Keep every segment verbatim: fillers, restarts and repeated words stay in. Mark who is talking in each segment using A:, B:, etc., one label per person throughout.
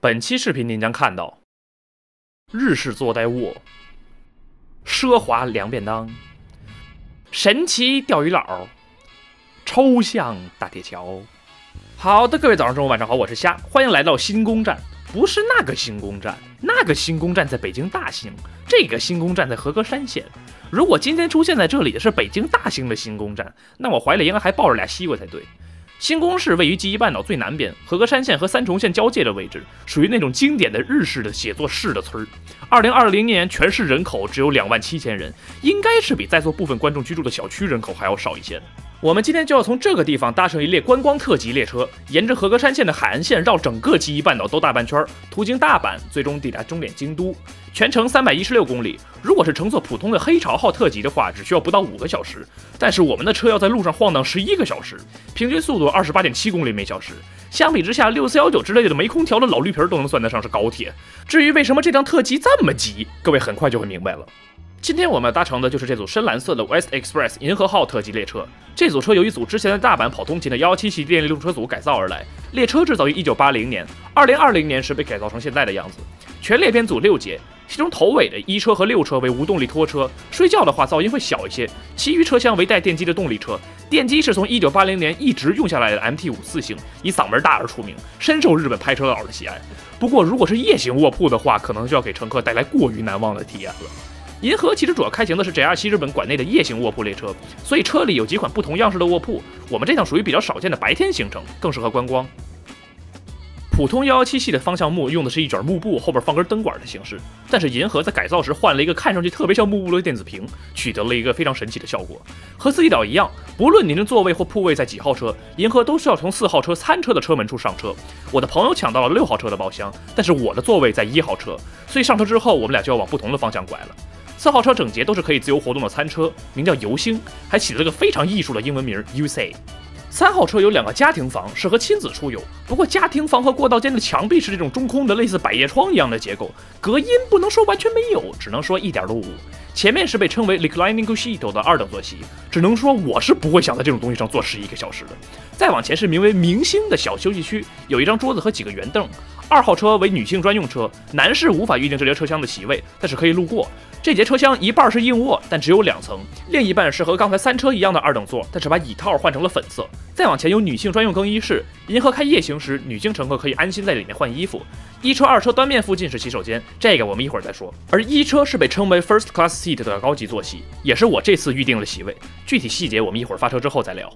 A: 本期视频您将看到日式坐代卧、奢华凉便当、神奇钓鱼佬、抽象大铁桥。好的，各位早上、中午、晚上好，我是虾，欢迎来到新宫站。不是那个新宫站，那个新宫站在北京大兴，这个新宫站在和歌山县。如果今天出现在这里的是北京大兴的新宫站，那我怀里应该还抱着俩西瓜才对。新宫市位于纪伊半岛最南边，和歌山县和三重县交界的位置，属于那种经典的日式的写作市的村儿。二零二零年全市人口只有两万七千人，应该是比在座部分观众居住的小区人口还要少一些。我们今天就要从这个地方搭乘一列观光特急列车，沿着和歌山县的海岸线绕整个纪伊半岛兜大半圈，途经大阪，最终抵达终点京都。全程三百一十六公里，如果是乘坐普通的黑潮号特急的话，只需要不到五个小时。但是我们的车要在路上晃荡十一个小时，平均速度二十八点七公里每小时。相比之下，六四一九之类的没空调的老绿皮都能算得上是高铁。至于为什么这辆特急这么急，各位很快就会明白了。今天我们要搭乘的就是这组深蓝色的 West Express 银河号特急列车。这组车由一组之前在大阪跑通勤的一一七系电力路车组改造而来。列车制造于一九八零年，二零二零年时被改造成现在的样子。全列编组六节，其中头尾的一车和六车为无动力拖车，睡觉的话噪音会小一些。其余车厢为带电机的动力车，电机是从一九八零年一直用下来的 M T 五四型，以嗓门大而出名，深受日本拍车佬的喜爱。不过如果是夜行卧铺的话，可能就要给乘客带来过于难忘的体验了。银河其实主要开行的是 J R 西日本管内的夜行卧铺列车，所以车里有几款不同样式的卧铺。我们这趟属于比较少见的白天行程，更适合观光。普通一一七系的方向幕用的是一卷幕布，后边放根灯管的形式，但是银河在改造时换了一个看上去特别像幕布的电子屏，取得了一个非常神奇的效果。和四季岛一样，不论您的座位或铺位在几号车，银河都需要从四号车餐车的车门处上车。我的朋友抢到了六号车的包厢，但是我的座位在一号车，所以上车之后我们俩就要往不同的方向拐了。四号车整节都是可以自由活动的餐车，名叫游星，还起了个非常艺术的英文名 U C。三号车有两个家庭房，适合亲子出游。不过家庭房和过道间的墙壁是这种中空的类似百叶窗一样的结构，隔音不能说完全没有，只能说一点都无。前面是被称为 reclining seat 的二等座席，只能说我是不会想在这种东西上坐十一个小时的。再往前是名为明星的小休息区，有一张桌子和几个圆凳。二号车为女性专用车，男士无法预定这节车厢的席位，但是可以路过。这节车厢一半是硬卧，但只有两层，另一半是和刚才三车一样的二等座，但是把椅套换成了粉色。再往前有女性专用更衣室，银河开夜行时，女性乘客可以安心在里面换衣服。一车、二车端面附近是洗手间，这个我们一会儿再说。而一车是被称为 First Class Seat 的高级座席，也是我这次预定的席位，具体细节我们一会儿发车之后再聊。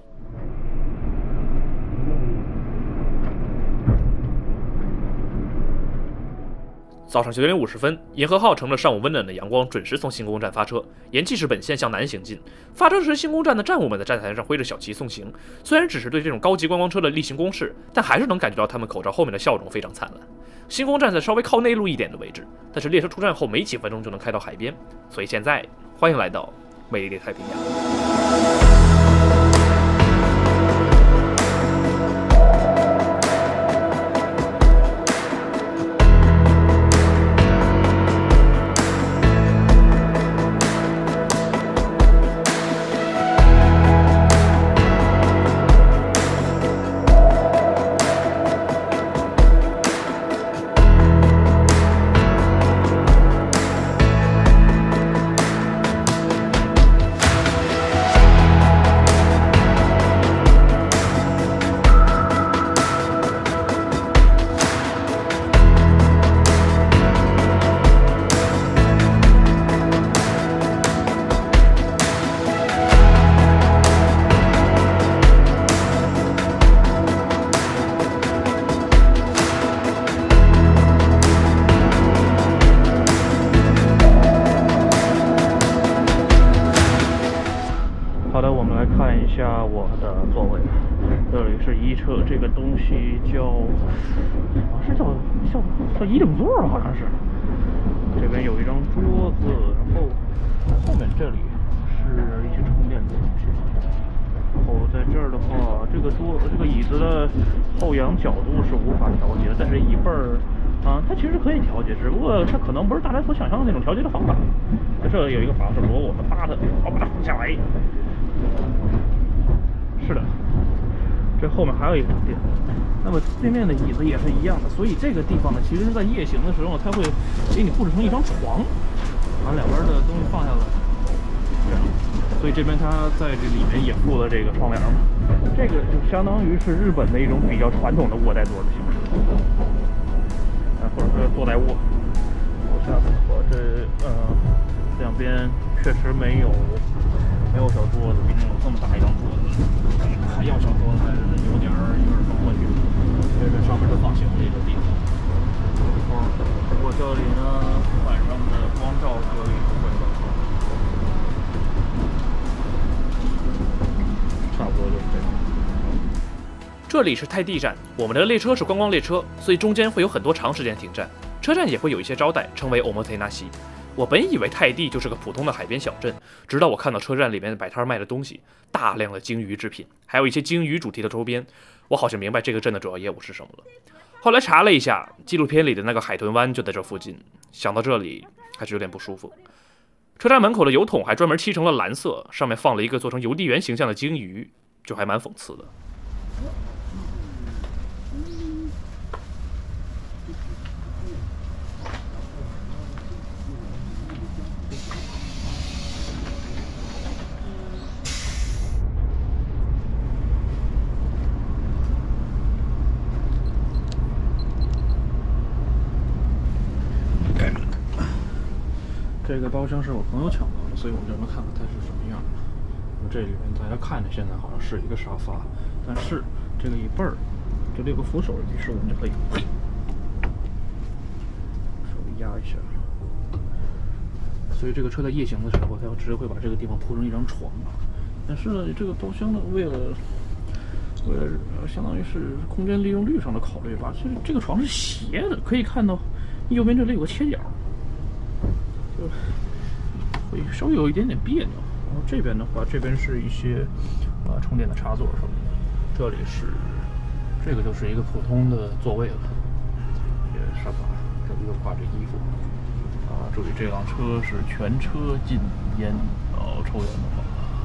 A: 早上九点五十分，银河号乘着上午温暖的阳光，准时从新宫站发车，沿纪势本线向南行进。发车时，新宫站的站务们在站台上挥着小旗送行。虽然只是对这种高级观光车的例行公事，但还是能感觉到他们口罩后面的笑容非常灿烂。新宫站在稍微靠内陆一点的位置，但是列车出站后没几分钟就能开到海边，所以现在欢迎来到美丽的太平洋。好的，我们来看一下我的座位。这里是一车，这个东西叫，好像是叫叫叫一等座，好像是。这边有一张桌子，然后后面这里是一些充电的东西。然后在这儿的话，这个桌这个椅子的后仰角度是无法调节的，但是椅背儿啊，它其实可以调节，只不过它可能不是大家所想象的那种调节的方法。在这里有一个把手，如果我们扒它，好把它放下来。是的，这后面还有一个电，
B: 那么对面的椅子也是一样的，所以这个地方呢，其实在夜行的时候，它会给你布置成一张床，把两边的东西放下来，这样。所以这边它在这里面也附了这个窗帘嘛，这个就相当于是日本的一种比较传统的卧带座的形式，啊，或者是坐带卧。我下次我这呃两边确实没有没有小桌子，毕竟有这么大一张桌子，还要小桌子还是有点儿有点儿放过去，因为这上面是放行李的地方。不过这里呢，晚上的光照可以不会很好。差不多就是这样。
A: 这里是泰地站，我们的列车是观光列车，所以中间会有很多长时间停站，车站也会有一些招待，称为 omotenashi。我本以为泰地就是个普通的海边小镇，直到我看到车站里面摆摊卖的东西，大量的鲸鱼制品，还有一些鲸鱼主题的周边，我好像明白这个镇的主要业务是什么了。后来查了一下，纪录片里的那个海豚湾就在这附近，想到这里还是有点不舒服。车站门口的油桶还专门漆成了蓝色，上面放了一个做成邮递员形象的鲸鱼，就还蛮讽刺的。
B: 这个包厢是我朋友抢到的，所以我就能看看它是什么样的。这里面大家看着现在好像是一个沙发，但是这个椅背儿，这里有个扶手，于是我们就可以嘿，稍微压一下。所以这个车在夜行的时候，它直接会把这个地方铺成一张床。但是呢，这个包厢呢，为了为了相当于是空间利用率上的考虑吧，其实这个床是斜的，可以看到右边这里有个切角。就会稍微有一点点别扭，然后这边的话，这边是一些啊、呃、充电的插座什么的，这里是这个就是一个普通的座位了，也沙发，这里又挂着衣服啊。注意这辆车是全车禁烟，哦，抽烟的话。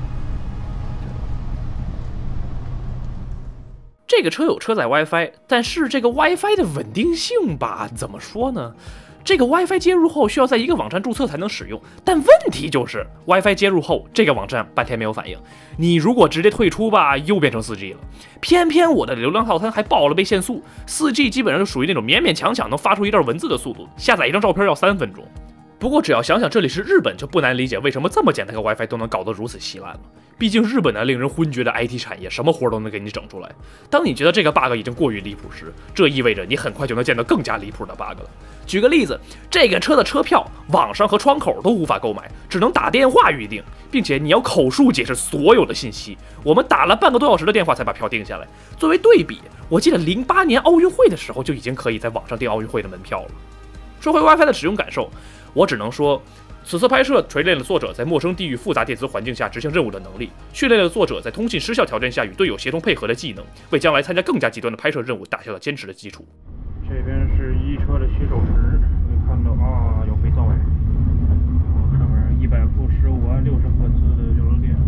A: 这个车有车载 WiFi， 但是这个 WiFi 的稳定性吧，怎么说呢？这个 WiFi 接入后需要在一个网站注册才能使用，但问题就是 WiFi 接入后这个网站半天没有反应，你如果直接退出吧，又变成 四 G 了。偏偏我的流量套餐还报了被限速， 四 G 基本上就属于那种勉勉强强能发出一段文字的速度，下载一张照片要三分钟。不过只要想想这里是日本，就不难理解为什么这么简单个 WiFi 都能搞得如此稀烂了。毕竟日本的令人昏厥的 I T 产业，什么活都能给你整出来。当你觉得这个 bug 已经过于离谱时，这意味着你很快就能见到更加离谱的 bug 了。举个例子，这个车的车票网上和窗口都无法购买，只能打电话预订，并且你要口述解释所有的信息。我们打了半个多小时的电话才把票定下来。作为对比，我记得零八年奥运会的时候就已经可以在网上订奥运会的门票了。说回 WiFi 的使用感受，我只能说，此次拍摄锤炼了作者在陌生地域复杂电磁环境下执行任务的能力，训练了作者在通信失效条件下与队友协同配合的技能，为将来参加更加极端的拍摄任务打下了坚实的基础。
B: 这边是一车的洗手池，你看到啊，有肥皂哎，上面一百伏十五安六十赫兹的流流电，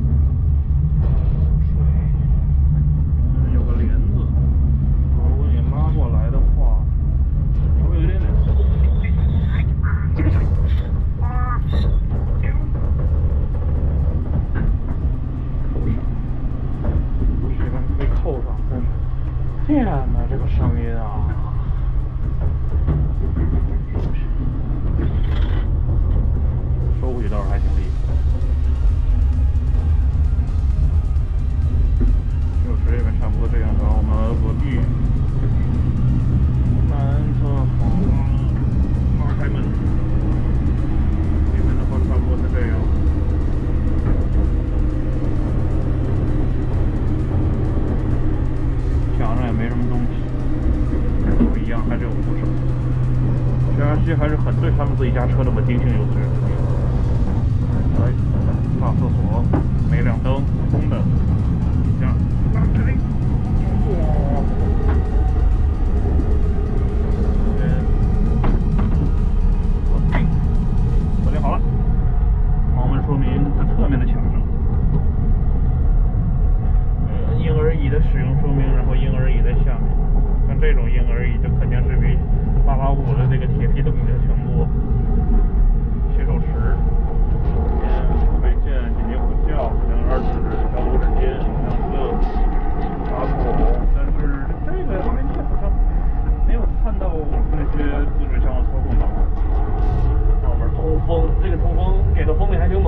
B: 水，嗯，有个帘子，如果你拉过来的话，稍微有点点。这个水，啊，这边被扣上，真是，天哪，这个声音啊！收回去倒是还挺厉害。就是这边差不多这样，然后我们隔壁南侧房二开门，这边的话差不多是这样。墙上也没什么东西，都一样，还是有扶手。这样其实还是很对他们自己家车的稳定性有责任。来，大厕所，每辆灯空的，这样拉开，哇，稳定，稳定好了。盲文说明在侧面的墙上，呃，婴儿椅的使用说明，然后婴儿椅在下面。 有那些自水箱的操控档，上面通风，这个通风给的风力还挺猛，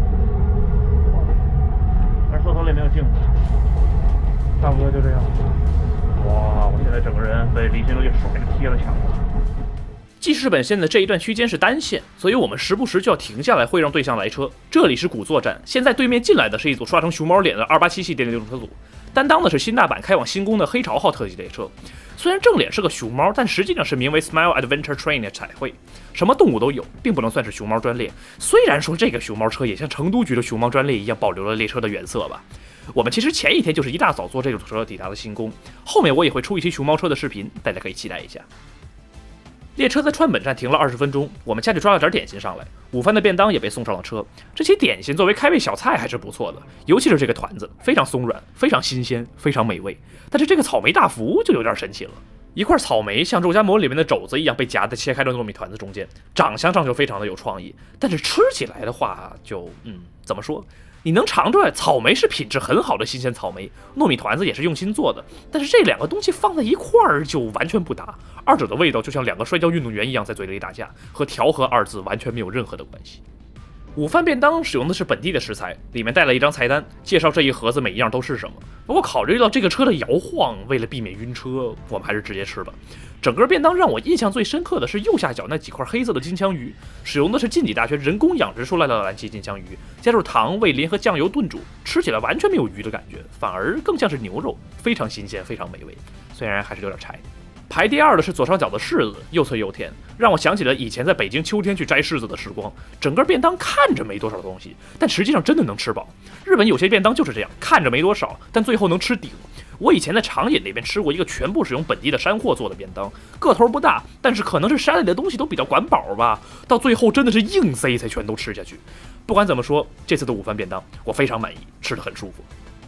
B: 但是车头里没有镜子，差不多就这样。哇，我现在整个人被离心力甩着贴了墙了。
A: 记事本线的这一段区间是单线，所以我们时不时就要停下来会让对向来车。这里是古作站，现在对面进来的是一组刷成熊猫脸的二八七系电力流动车组，担当的是新大阪开往新宫的黑潮号特级列车。虽然正脸是个熊猫，但实际上是名为 Smile Adventure Train 的彩绘，什么动物都有，并不能算是熊猫专列。虽然说这个熊猫车也像成都局的熊猫专列一样保留了列车的原色吧。我们其实前一天就是一大早坐这种车抵达了新宫，后面我也会出一期熊猫车的视频，大家可以期待一下。列车在川本站停了二十分钟，我们下去抓了点点心上来，午饭的便当也被送上了车。这些点心作为开胃小菜还是不错的，尤其是这个团子，非常松软，非常新鲜，非常美味。但是这个草莓大福就有点神奇了，一块草莓像肉夹馍里面的肘子一样被夹在切开的糯米团子中间，长相上就非常的有创意，但是吃起来的话就嗯怎么说？你能尝出来，草莓是品质很好的新鲜草莓，糯米团子也是用心做的，但是这两个东西放在一块儿就完全不搭，二者的味道就像两个摔跤运动员一样在嘴里打架，和调和二字完全没有任何的关系。午饭便当使用的是本地的食材，里面带了一张菜单，介绍这一盒子每一样都是什么。不过考虑到这个车的摇晃，为了避免晕车，我们还是直接吃吧。整个便当让我印象最深刻的是右下角那几块黑色的金枪鱼，使用的是近畿大学人工养殖出来的蓝鳍金枪鱼，加入糖、味淋和酱油炖煮，吃起来完全没有鱼的感觉，反而更像是牛肉，非常新鲜，非常美味，虽然还是有点柴。排第二的是左上角的柿子，又脆又甜，让我想起了以前在北京秋天去摘柿子的时光。整个便当看着没多少东西，但实际上真的能吃饱。日本有些便当就是这样，看着没多少，但最后能吃顶。我以前在长野那边吃过一个全部使用本地的山货做的便当，个头不大，但是可能是山里的东西都比较管饱吧，到最后真的是硬塞才全都吃下去。不管怎么说，这次的午饭便当我非常满意，吃得很舒服。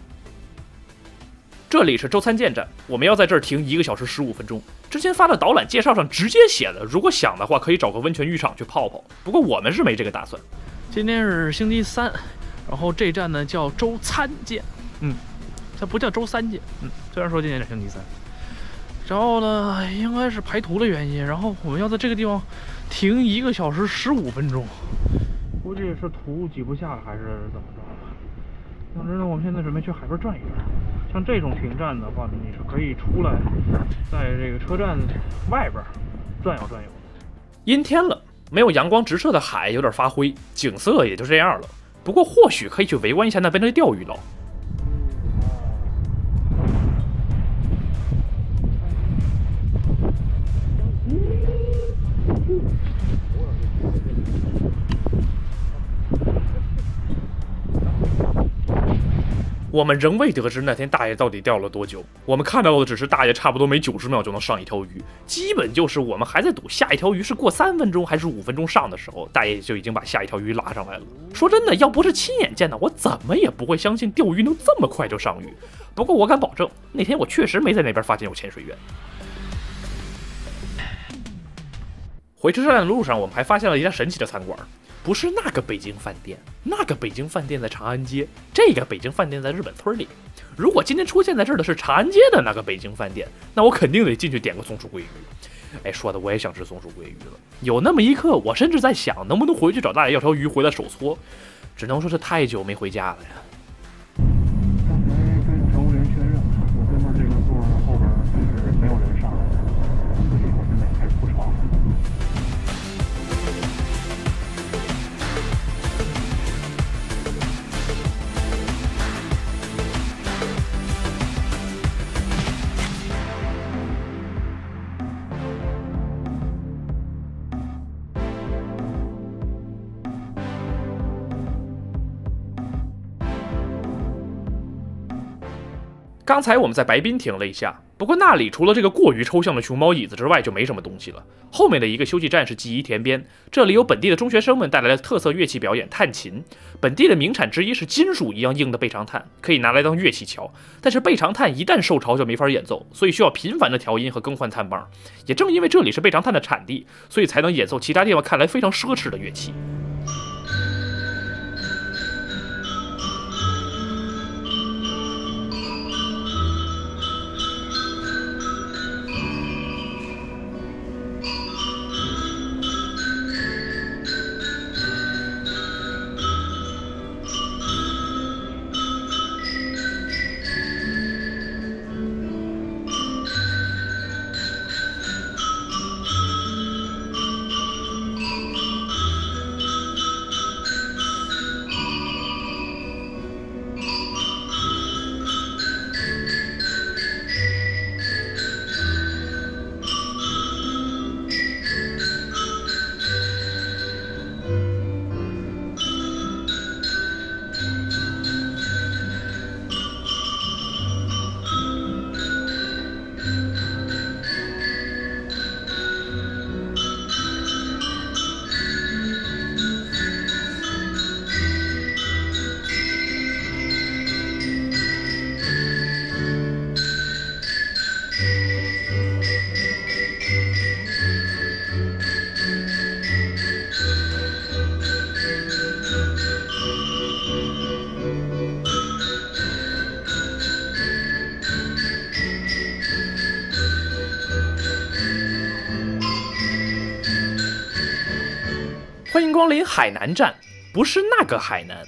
A: 这里是周参见站，我们要在这儿停一个小时十五分钟。之前发的导览介绍上直接写的，如果想的话可以找个温泉浴场去泡泡，不过我们是没这个打算。
B: 今天是星期三，然后这站呢叫周参见，嗯，它不叫周三见，嗯，虽然说今天是星期三。然后呢，应该是排图的原因，然后我们要在这个地方停一个小时十五分钟，估计是图挤不下还是怎么着。总之呢，我们现在准备去海边转一转。像这种停站的话呢，你是可以出来，在这个车站外边转悠转悠。
A: 阴天了，没有阳光直射的海有点发灰，景色也就这样了。不过或许可以去围观一下那边的钓鱼佬。我们仍未得知那天大爷到底钓了多久，我们看到的只是大爷差不多每九十秒就能上一条鱼，基本就是我们还在赌下一条鱼是过三分钟还是五分钟上的时候，大爷就已经把下一条鱼拉上来了。说真的，要不是亲眼见的，我怎么也不会相信钓鱼能这么快就上鱼。不过我敢保证，那天我确实没在那边发现有潜水员。回车站的路上，我们还发现了一家神奇的餐馆。不是那个北京饭店，那个北京饭店在长安街，这个北京饭店在日本村里。如果今天出现在这儿的是长安街的那个北京饭店，那我肯定得进去点个松鼠桂鱼。哎，说的我也想吃松鼠桂鱼了。有那么一刻，我甚至在想，能不能回去找大爷要条鱼回来手搓。只能说是太久没回家了呀。
B: 刚才跟乘务员确认，我对面这个座后边是没有人上来的，所以我现在开始铺床。
A: 刚才我们在白滨停了一下，不过那里除了这个过于抽象的熊猫椅子之外就没什么东西了。后面的一个休息站是纪伊田边，这里有本地的中学生们带来的特色乐器表演探琴。本地的名产之一是金属一样硬的背长炭，可以拿来当乐器敲，但是背长炭一旦受潮就没法演奏，所以需要频繁的调音和更换炭棒。也正因为这里是背长炭的产地，所以才能演奏其他地方看来非常奢侈的乐器。 欢迎光临海南站，不是那个海南。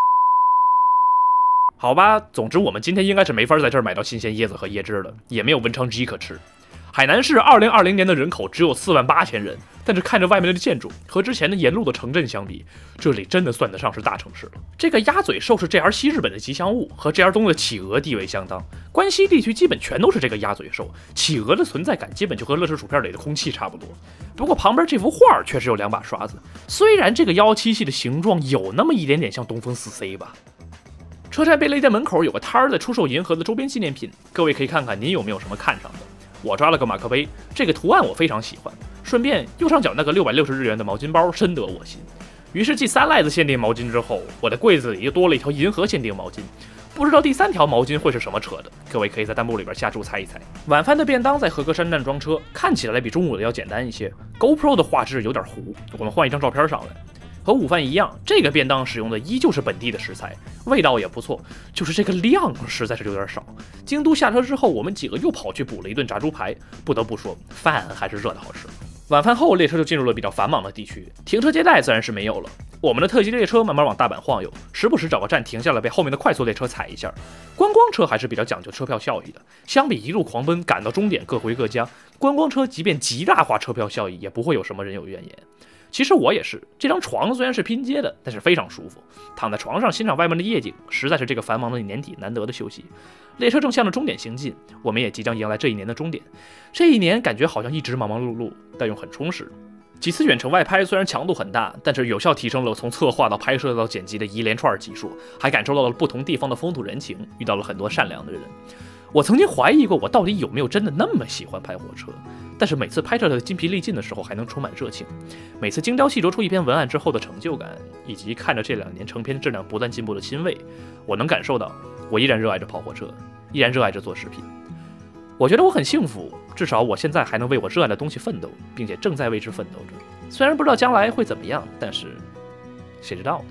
A: 好吧，总之我们今天应该是没法在这儿买到新鲜椰子和椰汁了，也没有文昌鸡可吃。海南市二零二零年的人口只有四万八千人，但是看着外面的建筑和之前的沿路的城镇相比，这里真的算得上是大城市了。这个鸭嘴兽是 J R 西日本的吉祥物，和 J R 东的企鹅地位相当。关西地区基本全都是这个鸭嘴兽，企鹅的存在感基本就和乐事薯片里的空气差不多。不过旁边这幅画确实有两把刷子，虽然这个幺七系的形状有那么一点点像东风 四 C 吧。车站便利店门口有个摊儿在出售银河的周边纪念品，各位可以看看您有没有什么看上的。我抓了个马克杯，这个图案我非常喜欢。顺便右上角那个六百六十日元的毛巾包深得我心。于是继三赖子限定毛巾之后，我的柜子里又多了一条银河限定毛巾。不知道第三条毛巾会是什么扯的，各位可以在弹幕里边下注猜一猜。晚饭的便当在和歌山站装车，看起来比中午的要简单一些。GoPro 的画质有点糊，我们换一张照片上来。和午饭一样，这个便当使用的依旧是本地的食材，味道也不错，就是这个量实在是有点少。京都下车之后，我们几个又跑去补了一顿炸猪排，不得不说，饭还是热的好吃。晚饭后，列车就进入了比较繁忙的地区，停车接待自然是没有了。我们的特急列车慢慢往大阪晃悠，时不时找个站停下来被后面的快速列车踩一下。观光车还是比较讲究车票效益的，相比一路狂奔赶到终点各回各家，观光车即便极大化车票效益，也不会有什么人有怨言。其实我也是，这张床虽然是拼接的，但是非常舒服。躺在床上欣赏外面的夜景，实在是这个繁忙的年底难得的休息。列车正向着终点行进，我们也即将迎来这一年的终点。这一年感觉好像一直忙忙碌碌，但又很充实。几次远程外拍虽然强度很大，但是有效提升了从策划到拍摄到剪辑的一连串技术，还感受到了不同地方的风土人情，遇到了很多善良的人。我曾经怀疑过我到底有没有真的那么喜欢拍火车，但是每次拍摄的筋疲力尽的时候还能充满热情，每次精雕细琢出一篇文案之后的成就感，以及看着这两年成片质量不断进步的欣慰，我能感受到我依然热爱着跑火车，依然热爱着做视频。我觉得我很幸福，至少我现在还能为我热爱的东西奋斗，并且正在为之奋斗着。虽然不知道将来会怎么样，但是谁知道呢？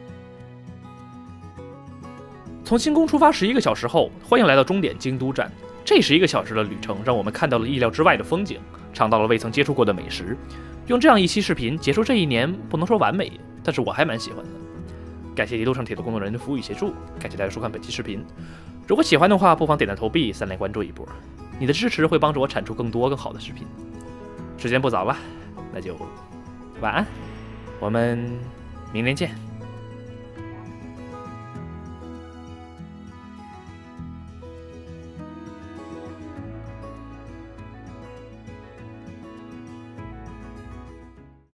A: 从新宫出发十一个小时后，欢迎来到终点京都站。这十一个小时的旅程，让我们看到了意料之外的风景，尝到了未曾接触过的美食。用这样一期视频结束这一年，不能说完美，但是我还蛮喜欢的。感谢一路上铁路工作人员的服务与协助，感谢大家收看本期视频。如果喜欢的话，不妨点赞投币，三连关注一波。你的支持会帮助我产出更多更好的视频。时间不早了，那就晚安，我们明年见。